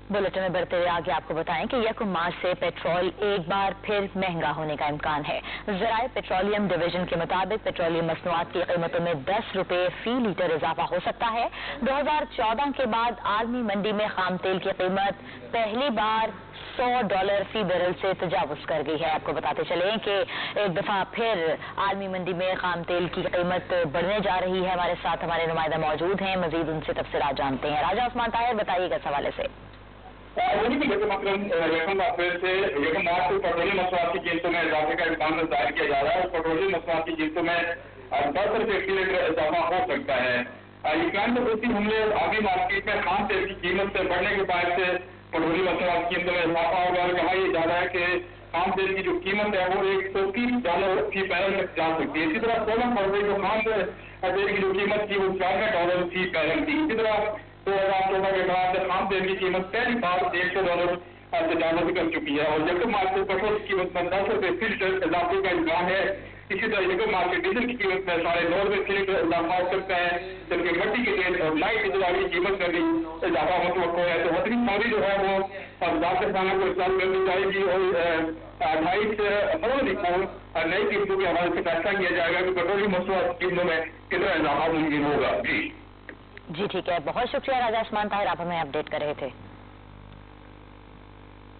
Bulletin में बढ़ते हुए आगे आपको बताएं कि 1 मार्च से पेट्रोल एक बार फिर महंगा होने का इम्कान है। ज़राए पेट्रोलियम डिवीजन के मुताबिक पेट्रोलियम मसनूआत की कीमतों में 10 रुपये फी लीटर इजाफा हो सकता है। 2014 के बाद आलमी मंडी में खाम तेल की कीमत पहली बार $100 फी बैरल से तजावुज कर गई है। आपको बताते चलें कि एक दफा फिर आलमी मंडी में खाम तेल की कीमत बढ़ने जा रही है। हमारे साथ हमारे नुमाइंदा मौजूद हैं, मजीद उनसे तफसीलात जानते हैं। राजा उस्मान ताहिर, बताइएगा इस हवाले से। यकम अप्रैल से 1 मार्च से पेट्रोलियम मसनूआत की कीमतों में इजाफे का इम्कान जाहिर किया जा रहा है। पेट्रोलियम मसनूआत की कीमतों में 10 रुपये फी लीटर इजाफा हो सकता है। यूक्रेन में रूसी हमले आगे मार्केट में खाम तेल की कीमत बढ़ने के बाद से पेट्रोलियम मसनूआत की कीमतों में इजाफा होगा और कहा यह जा रहा है कि खाम तेल की जो कीमत है वो $130 फी बैरल तक जा सकती है। इसी तरह 16 फरवरी को खाम तेल की जो कीमत थी वो $64 फी बैरल थी। इसी तरह 2014 के बाद खाम तेल की कीमत पहली बार $100 तजावुज कर चुकी है और 1 मार्च से पेट्रोल की कीमत में 10 रुपये फी लीटर इजाफे का इम्कान है। इसी तरह 1 मार्च से डीजल की कीमत में $9.5 रुपये फी लीटर इजाफा हो सकता है, जबकि मिट्टी के तेल और लाइट डीजल की कीमत में भी इजाफा मुतवक्को है। तो वतनी फौरी जो है वो वजारत किसानों को इस्तेमाल करनी जाएगी और 28 फरवरी को नई कीमतों के हवाले से फैसला किया जाएगा कि पेट्रोलियम मसनूआत की कीमतों में कितना इजाफा मुमकिन होगा। जी ठीक है, बहुत शुक्रिया राजा उस्मान ताहिर, आप हमें अपडेट कर रहे थे।